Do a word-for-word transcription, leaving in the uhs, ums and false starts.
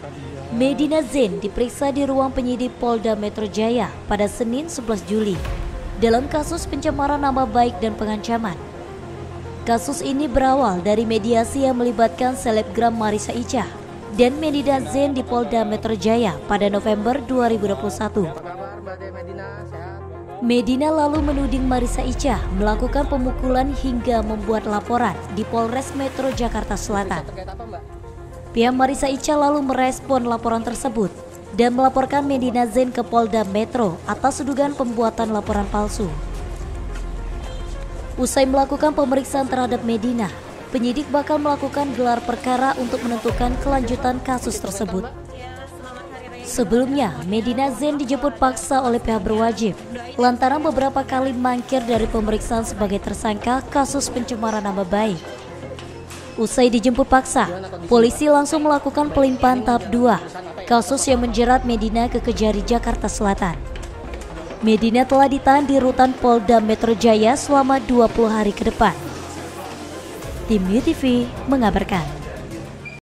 Medina Zain diperiksa di ruang penyidik Polda Metro Jaya pada Senin sebelas Juli dalam kasus pencemaran nama baik dan pengancaman. Kasus ini berawal dari mediasi yang melibatkan selebgram Marissa Icha dan Medina Zain di Polda Metro Jaya pada November dua ribu dua puluh satu. Medina lalu menuding Marissa Icha melakukan pemukulan hingga membuat laporan di Polres Metro Jakarta Selatan. Pihak Marissa Icha lalu merespon laporan tersebut dan melaporkan Medina Zain ke Polda Metro atas dugaan pembuatan laporan palsu. Usai melakukan pemeriksaan terhadap Medina, penyidik bakal melakukan gelar perkara untuk menentukan kelanjutan kasus tersebut. Sebelumnya, Medina Zain dijemput paksa oleh pihak berwajib lantaran beberapa kali mangkir dari pemeriksaan sebagai tersangka kasus pencemaran nama baik. Usai dijemput paksa, polisi langsung melakukan pelimpahan tahap dua, kasus yang menjerat Medina ke Kejari Jakarta Selatan. Medina telah ditahan di rutan Polda Metro Jaya selama dua puluh hari ke depan. Tim U T V mengabarkan.